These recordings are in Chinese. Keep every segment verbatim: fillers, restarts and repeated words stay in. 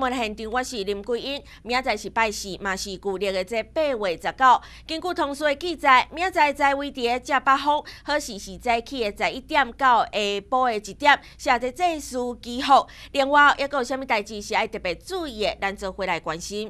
闻现场，我是林桂英。明仔载是拜四，嘛是旧历的这八月十九。根据通讯记载，明仔载位伫个正北方，好时是早起的十一点到下晡的一点，写着这事记号。另外，还有啥物代志是爱特别注意的，咱做回来关心。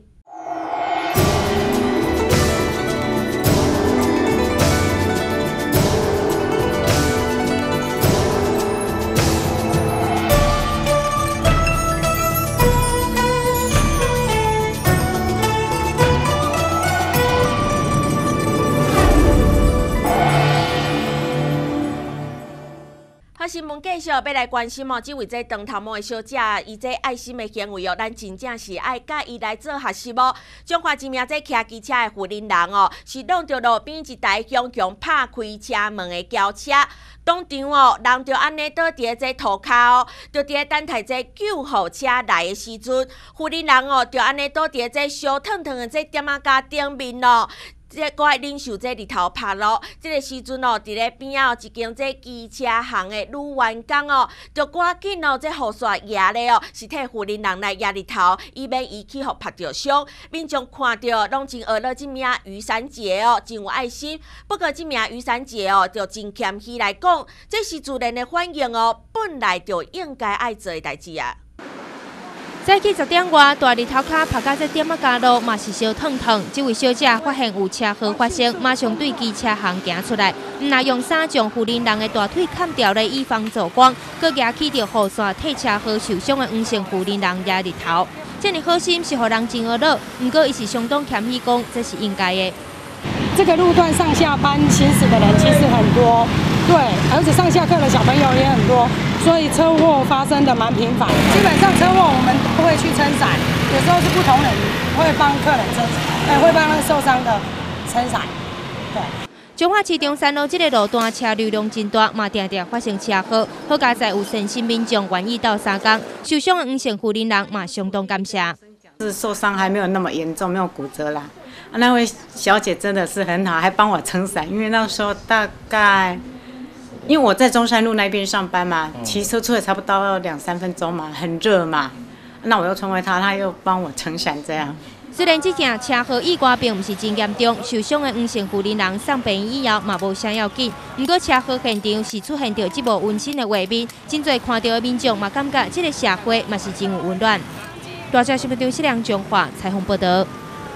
好，新闻继续要来关心哦，这位这长头毛的小姐，伊这爱心的行为哦，咱真正是爱甲伊来做学习哦。中华一名这骑机车的妇人人哦，是弄到路边一台强强拍开车门的轿车，当场哦，人就安尼倒伫这涂骹哦，就伫等待这救护车来的时阵，妇人人哦，就安尼倒伫这烧烫烫的这点仔架顶面哦。这个爱忍受这日头晒咯，这个时阵哦，伫咧边啊一间这机车行的女员工哦，就赶紧哦，这雨伞压咧哦，是替妇人人来压日头，以免伊去互拍着伤。民众看到拢真学了这名雨伞姐哦，真有爱心。不过这名雨伞姐哦，就真谦虚来讲，这是自然的反应哦，本来就应该爱做的代志啊。 早起十点外，大日头骹拍到这点仔加路，嘛是烧烫烫。这位小姐发现有车祸发生，马上对机车行行出来，唔那用伞将妇人人的大腿砍掉了，以防走光。佮举起着雨伞替车祸受伤的黄姓妇人人压日头。这样好心是互人真娱乐，不过伊是相当谦虚讲，这是应该的。 这个路段上下班行驶的人其实很多，对，而且上下课的小朋友也很多。所以车祸发生的蛮频繁，基本上车祸我们都会去撑伞，有时候是不同人会帮客人撑伞，哎，会帮那受伤的撑伞。对。 彰化市中山路这个路段车流量真大，嘛常常发生车祸，好佳在有善心民众愿意到三工，受伤的黄姓妇人人嘛相当感谢。 是受伤还没有那么严重，没有骨折啦。啊、那位小姐真的是很好，还帮我撑伞，因为那时候大概。因为我在中山路那边上班嘛，骑车出来差不多两三分钟嘛，很热嘛。那我又成为他，他又帮我撑伞这样。 虽然这件车祸意外并不是真严重，受伤的黄姓妇人人送病院以后嘛无啥要紧。不过车祸现场是出现着这幕温馨的画面，真侪看到的民众嘛感觉这个社会嘛是真有温暖。大家新闻中是梁中华采访报道。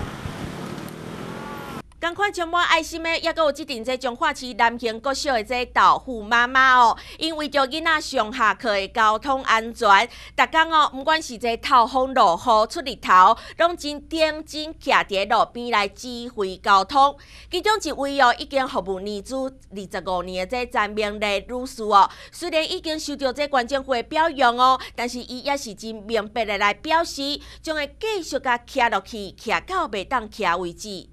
同款充满爱心的，也阁有即阵这彰化市南兴国小的这豆腐妈妈哦，因为着囡仔上下课的交通安全，逐工哦，不管是这透风落雨出日头，拢真认真徛伫路边来指挥交通。其中一位哦，已经服务年资二十五年的这詹明丽女士哦，虽然已经受到这县政府的表扬哦，但是伊也是真明白的来表示，将会继续甲徛落去，徛到袂当徛为止。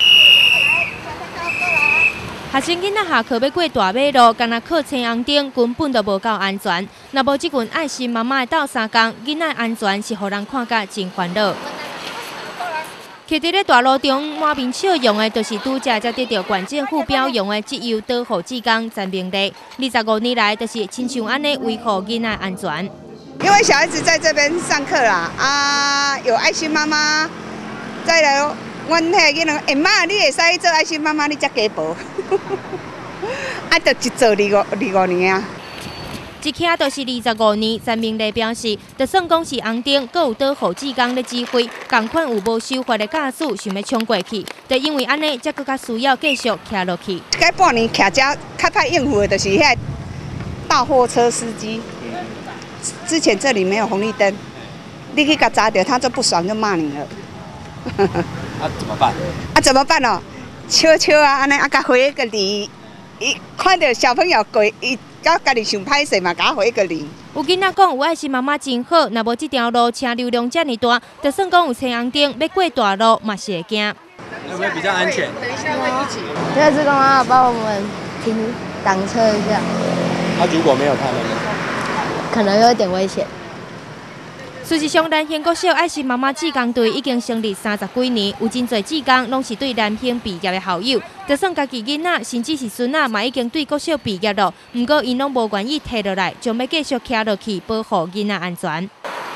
学生囡仔下课要过大马路，干那靠青红灯，根本就无够安全。若无即群爱心妈妈的斗三工，囡仔安全是互人看甲真烦恼。徛伫咧大路中满面笑容的，就是拄则才得到县政府表扬的职业导护志工詹明丽。二十五年来，就是亲像安尼维护囡仔安全。 因为小孩子在这边上课啦，啊，有爱心妈妈，再来。阮迄个囡仔，哎妈，你会使做爱心妈妈，你才加步。啊，就一做二五二五年啊。 一徛就是二十五年，詹明丽表示，就算讲是红灯，阁有导护志工咧指挥，共款有无守法的驾驶想要冲过去，就因为安尼，才更加需要继续徛落去。 这半年徛遮较歹应付的，就是遐大货车司机。之前这里没有红绿灯，你去甲砸掉，他就不爽就骂你了。 啊，怎么办？ 啊，怎么办哦？笑笑啊，安尼啊，甲回一个礼，伊看到小朋友过，伊甲家己想歹势嘛，甲回一个礼。 有囡仔讲有爱心妈妈真好，若无这条路车流量这么大，就算讲有青红灯，要过大路嘛是会惊。 有没有比较安全？ 等一下会一起。这是干嘛？帮我们停挡车一下。 那、啊、如果没有他们呢？ 可能有点危险。 事实上，南兴国小爱心妈妈志工队已经成立三十几年，有真侪志工拢是对南兴毕业的校友。就算家己囡仔，甚至是孙仔，嘛已经对国小毕业了，不过因拢无愿意退落来，将要继续徛落去保护囡仔安全。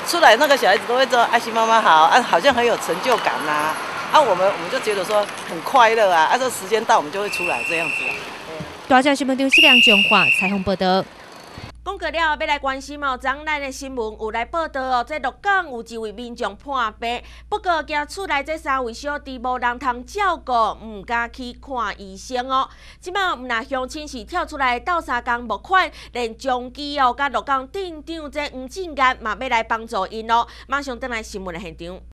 出来那个小孩子都会说爱心妈妈好啊，好像很有成就感呐、啊。啊，我们我们就觉得说很快乐啊，啊，这时间到我们就会出来这样子啊。 大正新闻中，适量中华采访报道。 讲过了，要来关心哦，昨咱的新闻有来报道哦，这鹿港有一位民众破病，不过家厝内这三位小弟无人通照顾，唔敢去看医生哦。即马唔那乡亲是跳出来斗相共募款，连中基哦，甲鹿港镇长这黄进业嘛要来帮助因哦。马上登来新闻的现场。